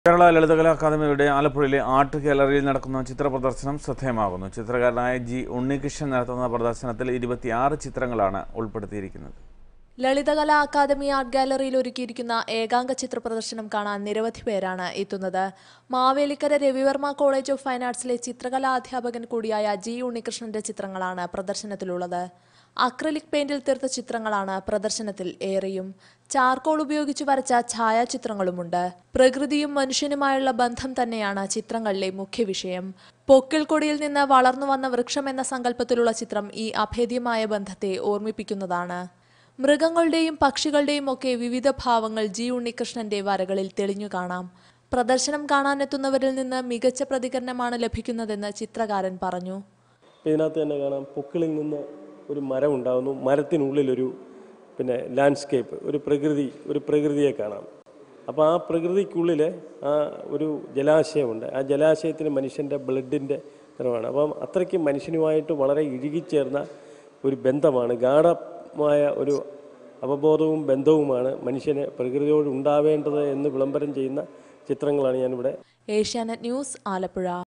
കേരള ലളിതകലാ അക്കാദമിയുടെ ആലപ്പുഴയിലെ ആർട്ട് ഗാലറിയിൽ നടക്കുന്ന ചിത്ര പ്രദർശനം ശ്രദ്ധേയമാകുന്നു. ചിത്രകാരനായ ജി ഉണ്ണികൃഷ്ണൻ നടത്തുന്ന പ്രദർശനത്തിൽ 26 ചിത്രങ്ങളാണ് ഉൾപ്പെടുത്തിയിരിക്കുന്നത്. ലളിതകലാ അക്കാദമി ആർട്ട് ഗാലറിയിൽ ഒരുക്കിയിരിക്കുന്ന ഏകാംഗ ചിത്ര പ്രദർശനം കാണാൻ നിരവധി പേരാണ് എത്തുന്നത്. Mavelikkara Ravi Varma college of fine ആർട്സിലെ ചിത്രകലാ അധ്യാപകൻ കൂടിയായ ജി ഉണ്ണികൃഷ്ണന്റെ ചിത്രങ്ങളാണ് പ്രദർശനത്തിലുള്ളത്. അക്രിലിക് പെയിന്റിൽ തീർത്ത ചിത്രങ്ങളാണ് പ്രദർശനത്തിൽ ഏറെയും. ചാർക്കോൾ ഉപയോഗിച്ച് വരച്ച ഛായാചിത്രങ്ങളുമുണ്ട്. പ്രകൃതിയും മനുഷ്യനുമായുള്ള ബന്ധം തന്നെയാണ് ചിത്രങ്ങളിലെ മുഖ്യ വിഷയം. പൊക്കിൾക്കൊടിയിൽ നിന്ന് വളർന്നു വന്ന വൃക്ഷം എന്ന സങ്കല്പത്തിലുള്ള ചിത്രം ഈ അഭേദ്യമായ ബന്ധത്തെ ഓർമ്മിപ്പിക്കുന്നതാണ്. മൃഗങ്ങളുടെയും പക്ഷികളുടെയും ഒക്കെ വിവിധ ഭാവങ്ങൾ ജി ഉണ്ണികൃഷ്ണന്റെ വരകളിൽ തെളിഞ്ഞു കാണാം. പ്രദർശനം കാണാനെത്തുന്നവരിൽ നിന്ന് മികച്ച പ്രതികരണമാണ് ലഭിക്കുന്നതെന്ന് ചിത്രകാരൻ പറഞ്ഞു. ഇതിനകത്ത് തന്നെ കാണാം, പൊക്കിളിൽ നിന്ന് ഒരു മരം ഉണ്ടാകുന്നു, മരത്തിനുള്ളിലൊരു ലാൻഡ്സ്കേപ്പ്, ഒരു പ്രകൃതിയെ കാണാം. അപ്പോൾ ആ പ്രകൃതിക്കുള്ളിൽ ആ ഒരു ജലാശയമുണ്ട്. ആ ജലാശയത്തിന് മനുഷ്യൻ്റെ ബ്ലഡിൻ്റെ നിറമാണ്. അപ്പം അത്രയ്ക്ക് മനുഷ്യനുമായിട്ട് വളരെ ഇഴുകിച്ചേർന്ന ഒരു ബന്ധമാണ്, ഗാഢമായ ഒരു അവബോധവും ബന്ധവുമാണ് മനുഷ്യന് പ്രകൃതിയോട് ഉണ്ടാവേണ്ടത് എന്ന് വിളംബരം ചെയ്യുന്ന ചിത്രങ്ങളാണ് ഞാനിവിടെ. Asianet News, Alappuzha.